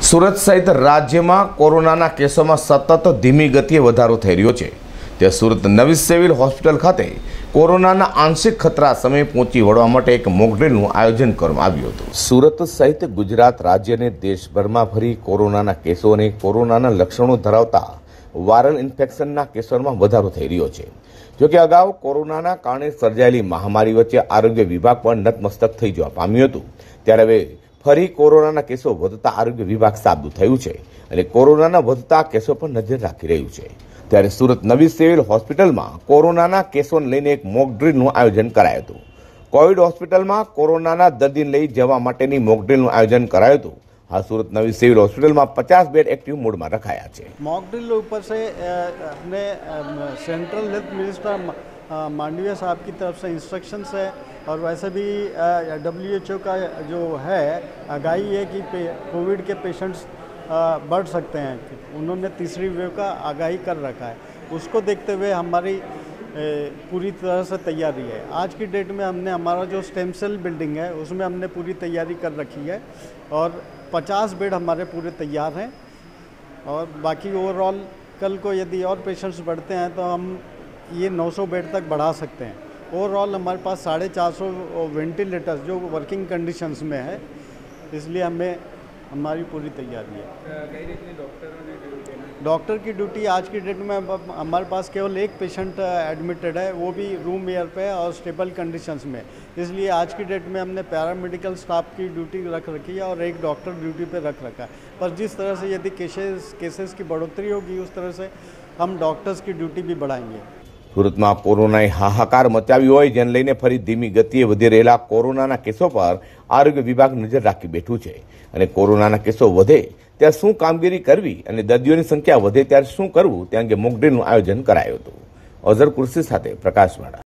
સુરત સહિત રાજ્યમાં કોરોનાના કેસોમાં સતત ધીમી ગતિએ વધારો થઈ રહ્યો છે। તે સુરત નવી સિવિલ હોસ્પિટલ ખાતે કોરોનાના આંશિક ખતરા સમયે પહોંચી વળવા માટે એક મોકડ્રીલનું આયોજન કરવામાં આવ્યું હતું। સુરત સહિત ગુજરાત રાજ્ય અને દેશભરમાં ફરી કોરોનાના કેસો અને કોરોનાના લક્ષણો ધરાવતા વાયરલ ઇન્ફેક્શનના કેસોમાં વધારો થઈ રહ્યો છે। જોકે અગાઉ કોરોનાના કારણે સર્જાયેલી મહામારી વચ્ચે આરોગ્ય વિભાગ પણ નતમસ્તક થઈ જવા પામ્યું હતું, ત્યારે હવે ફરી કોરોનાના કેસો વધતા આરોગ્ય વિભાગ સાબદું થયું છે અને કોરોનાના વધતા કેસો પર નજર રાખી રહ્યું છે। ત્યારે સુરત નવી સિવિલ હોસ્પિટલમાં કોરોનાના કેસોને લઈને એક મોક ડ્રીલનું આયોજન કરાયું હતું। કોવિડ હોસ્પિટલમાં કોરોનાના દર્દીને લઈ જવા માટેની મોક ડ્રીલનું આયોજન કરાયું હતું। हाँ, सूरत नवी सिविल हॉस्पिटल में 50 बेड एक्टिव मोड में रखाया है। मॉक ड्रिल ऊपर से अपने सेंट्रल हेल्थ मिनिस्टर मांडविया साहब की तरफ से इंस्ट्रक्शंस है और वैसे भी WHO का जो है आगाही है कि कोविड के पेशेंट्स बढ़ सकते हैं। उन्होंने तीसरी वेव का आगाही कर रखा है, उसको देखते हुए हमारी पूरी तरह से तैयारी है। आज की डेट में हमने हमारा जो स्टेम सेल बिल्डिंग है उसमें हमने पूरी तैयारी कर रखी है और 50 बेड हमारे पूरे तैयार हैं और बाकी ओवरऑल कल को यदि और पेशेंट्स बढ़ते हैं तो हम ये 900 बेड तक बढ़ा सकते हैं। ओवरऑल हमारे पास 450 वेंटिलेटर्स जो वर्किंग कंडीशंस में है, इसलिए हमारी पूरी तैयारी है। डॉक्टर की ड्यूटी आज की डेट में हमारे पास केवल एक पेशेंट एडमिटेड है, वो भी रूम एयर पे और स्टेबल कंडीशंस में, इसलिए आज की डेट में हमने पैरामेडिकल स्टाफ की ड्यूटी रख रखी है और एक डॉक्टर ड्यूटी पे रख रखा है। पर जिस तरह से यदि केसेस की बढ़ोतरी होगी उस तरह से हम डॉक्टर्स की ड्यूटी भी बढ़ाएंगे। सूरत में कोरोनाए हाहाकार मचाव्यो होय, जेने लईने फरी धीमी गतिए वधी रहेला कोरोनाना केसों पर आरोग्य विभाग नजर राखी बैठुं छे અને કોરોનાના કેસો વધે ત્યારે શું કામગીરી કરવી અને દર્દીઓની સંખ્યા વધે ત્યારે શું કરવું તે અંગે મોક ડ્રીલનું આયોજન કરાયું હતું। અઝર કુર્સી સાથે પ્રકાશવાળા।